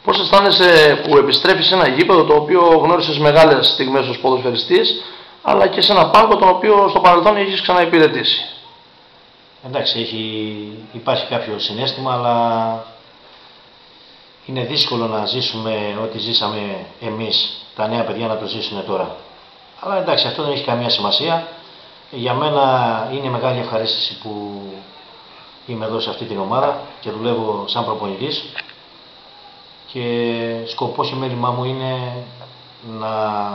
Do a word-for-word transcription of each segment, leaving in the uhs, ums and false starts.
Πώς αισθάνεσαι που επιστρέφεις σε ένα γήπεδο το οποίο γνώρισες μεγάλες στιγμές ως ποδοσφαιριστής, αλλά και σε ένα πάγκο τον οποίο στο παρελθόν έχεις ξαναυπηρετήσει? Εντάξει, έχει, υπάρχει κάποιο συναίσθημα, αλλά είναι δύσκολο να ζήσουμε ό,τι ζήσαμε εμείς, τα νέα παιδιά να το ζήσουν τώρα. Αλλά εντάξει, αυτό δεν έχει καμία σημασία. Για μένα είναι μεγάλη ευχαρίστηση που είμαι εδώ σε αυτή την ομάδα και δουλεύω σαν προπονητής και σκοπός και μέλημά μου είναι να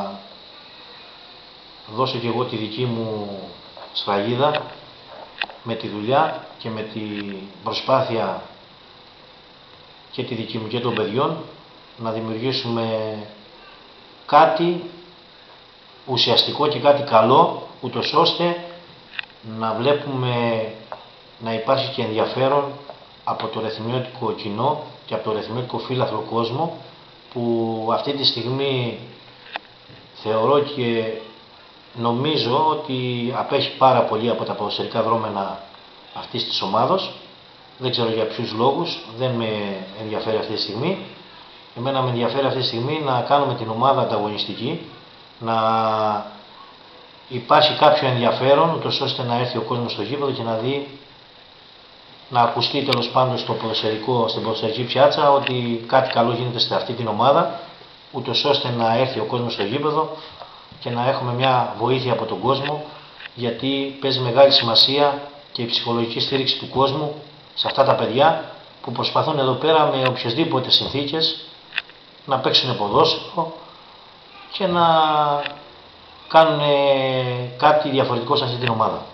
δώσω και εγώ τη δική μου σφραγίδα με τη δουλειά και με την προσπάθεια και τη δική μου και των παιδιών να δημιουργήσουμε κάτι ουσιαστικό και κάτι καλό, ούτως ώστε να βλέπουμε να υπάρχει και ενδιαφέρον από το ρεθυμιώτικο κοινό και από το ρεθυμιώτικο φύλαθλο κόσμο, που αυτή τη στιγμή θεωρώ και νομίζω ότι απέχει πάρα πολύ από τα ποδοσφαιρικά δρόμενα αυτής της ομάδος. Δεν ξέρω για ποιους λόγους, δεν με ενδιαφέρει αυτή τη στιγμή. Εμένα με ενδιαφέρει αυτή τη στιγμή να κάνουμε την ομάδα ανταγωνιστική, να υπάρχει κάποιο ενδιαφέρον, ούτως ώστε να έρθει ο κόσμος στο γήπεδο και να δει, να ακουστεί τέλος πάντων στο ποδοσφαιρικό, στην ποδοσφαιρική πιάτσα ότι κάτι καλό γίνεται σε αυτή την ομάδα, ούτως ώστε να έρθει ο κόσμος στο γήπεδο και να έχουμε μια βοήθεια από τον κόσμο, γιατί παίζει μεγάλη σημασία και η ψυχολογική στήριξη του κόσμου σε αυτά τα παιδιά που προσπαθούν εδώ πέρα με οποιασδήποτε συνθήκες να παίξουν ποδόσφαιρο και να κάνουν κάτι διαφορετικό σε αυτή την ομάδα.